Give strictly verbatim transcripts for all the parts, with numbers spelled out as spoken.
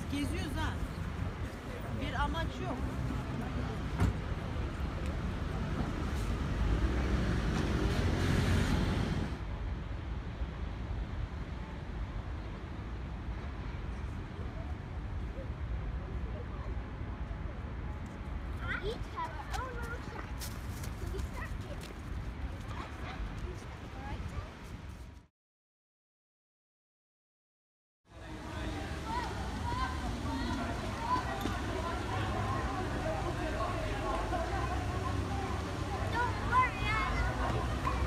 Geziyoruz ha. Bir amaç yok. Each have our own little track. So we start here. You start right there. Don't worry, Adam.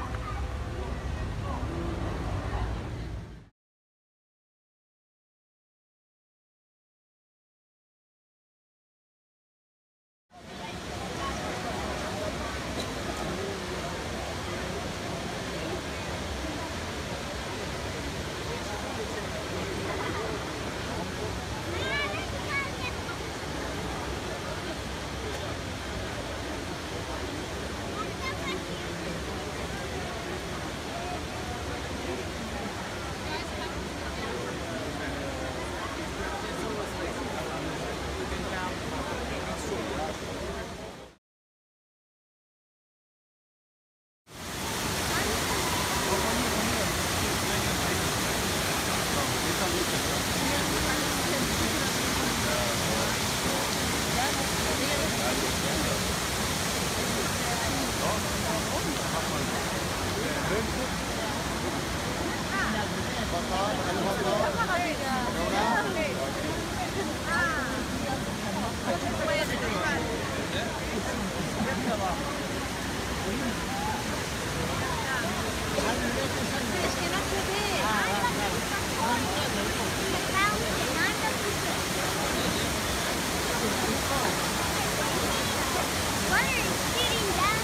Butter is getting down.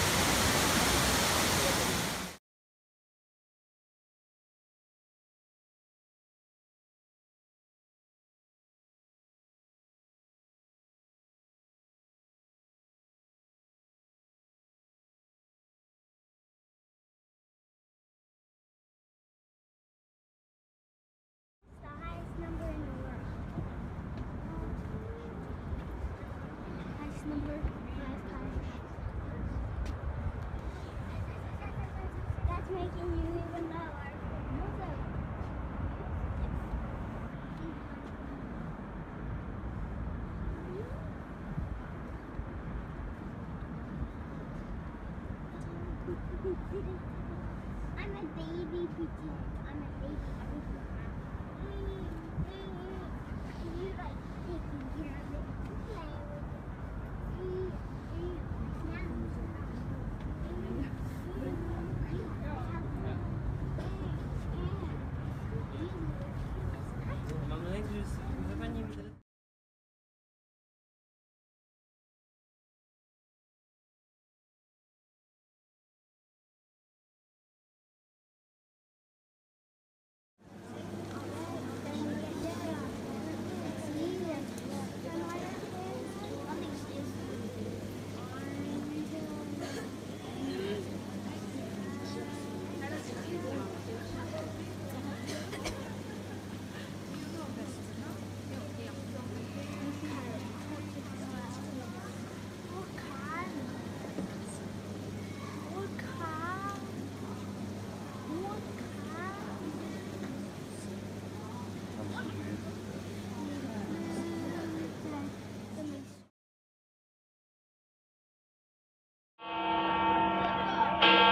The highest number in the world. Highest number, highest, highest. That's making you even lower. I'm a baby pigeon. I'm a baby pigeon. You like taking care of it, play with Mam nadzieję, że chyba nie widzę. Thank you.